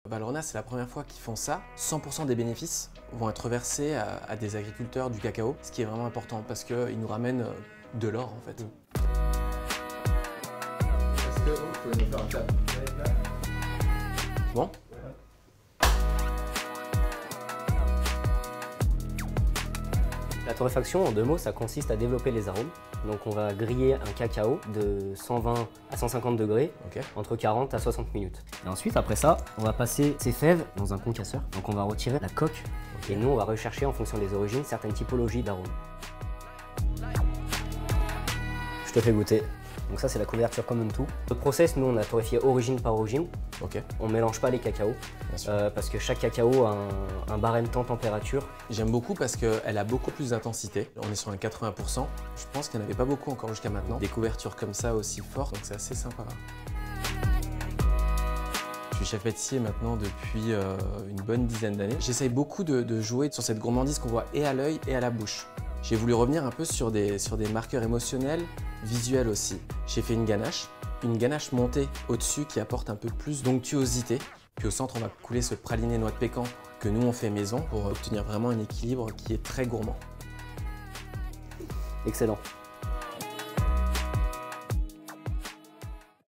Valrhona, c'est la première fois qu'ils font ça. 100% des bénéfices vont être versés à des agriculteurs du cacao, ce qui est vraiment important parce qu'ils nous ramènent de l'or en fait. Est-ce que vous pouvez nous faire un clap? Bon. La torréfaction, en 2 mots, ça consiste à développer les arômes. Donc on va griller un cacao de 120 à 150 degrés, entre 40 à 60 minutes. Et ensuite, après ça, on va passer ces fèves dans un concasseur. Donc on va retirer la coque et nous, on va rechercher en fonction des origines certaines typologies d'arômes. Je te fais goûter. Donc ça, c'est la couverture common tout. Notre process, nous, on a torréfié origine par origine. On ne mélange pas les cacaos parce que chaque cacao a un barème temps-température. J'aime beaucoup parce qu'elle a beaucoup plus d'intensité. On est sur un 80%. Je pense qu'il n'y en avait pas beaucoup encore jusqu'à maintenant. Des couvertures comme ça aussi fortes, donc c'est assez sympa. Je suis chef pâtissier maintenant depuis une bonne dizaine d'années. J'essaye beaucoup de jouer sur cette gourmandise qu'on voit et à l'œil et à la bouche. J'ai voulu revenir un peu sur des marqueurs émotionnels, visuels aussi. J'ai fait une ganache montée au-dessus qui apporte un peu plus d'onctuosité. Puis au centre, on va couler ce praliné noix de pécan que nous on fait maison pour obtenir vraiment un équilibre qui est très gourmand. Excellent.